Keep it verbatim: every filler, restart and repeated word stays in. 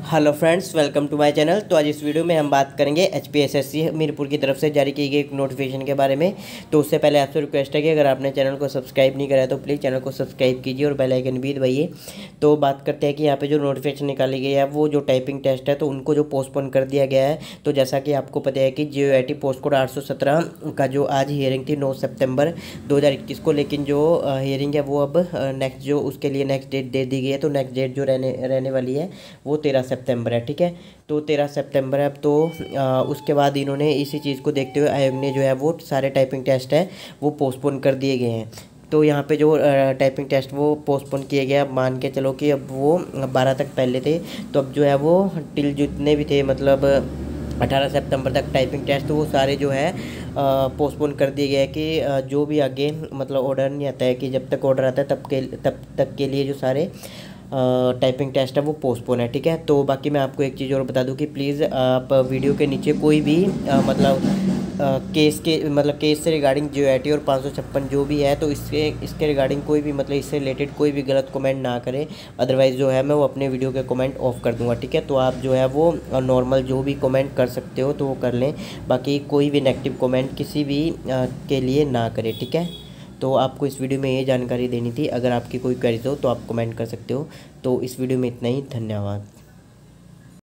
Hello friends, welcome to my channel. तो आज इस वीडियो में हम बात करेंगे H P S S C Hamirpur की तरफ से जारी की गई एक नोटिफिकेशन के बारे में। तो उससे पहले आपसे रिक्वेस्ट है कि अगर आपने चैनल को सब्सक्राइब नहीं करा है तो प्लीज़ चैनल को सब्सक्राइब कीजिए और बेल आइकन भी दबाइए। तो बात करते हैं कि यहाँ पे जो नोटिफिकेशन निकाली गई है वो जो टाइपिंग टेस्ट है तो उनको जो पोस्टपोन कर दिया गया है। तो जैसा कि आपको पता है कि J I T post code आठ सौ सत्रह का जो आज हियरिंग थी नौ सितंबर दो हज़ार इक्कीस को, लेकिन जो हियरिंग है वो अब नेक्स्ट जो उसके लिए नेक्स्ट डेट दे दी गई है। तो नेक्स्ट डेट जो रहने रहने वाली है वो तेरह सितंबर है। ठीक है, तो तेरह सितंबर है। अब तो आ, उसके बाद इन्होंने इसी चीज़ को देखते हुए आयोग ने जो है वो सारे टाइपिंग टेस्ट है वो पोस्टपोन कर दिए गए हैं। तो यहाँ पे जो टाइपिंग टेस्ट वो पोस्टपोन किए गए। अब मान के चलो कि अब वो बारह तक पहले थे, तो अब जो है वो टिल जितने भी थे मतलब अठारह सितंबर तक टाइपिंग टेस्ट, तो वो सारे जो है पोस्टपोन कर दिए गए कि आ, जो भी आगे मतलब ऑर्डर नहीं आता है कि जब तक ऑर्डर आता है तब के तब तक के लिए जो सारे टाइपिंग टेस्ट है वो पोस्टपोन है। ठीक है, तो बाकी मैं आपको एक चीज़ और बता दूं कि प्लीज़ आप वीडियो के नीचे कोई भी आ, मतलब आ, केस के मतलब केस से रिगार्डिंग जे आई टी और पाँच सौ छप्पन जो भी है तो इसके इसके रिगार्डिंग कोई भी मतलब इससे रिलेटेड कोई भी गलत कमेंट ना करें। अदरवाइज़ जो है मैं वो अपने वीडियो के कमेंट ऑफ कर दूंगा। ठीक है, तो आप जो है वो नॉर्मल जो भी कमेंट कर सकते हो तो वो कर लें, बाकी कोई भी नेगेटिव कमेंट किसी भी आ, के लिए ना करें। ठीक है, तो आपको इस वीडियो में ये जानकारी देनी थी। अगर आपकी कोई क्वेरीज हो तो आप कमेंट कर सकते हो। तो इस वीडियो में इतना ही, धन्यवाद।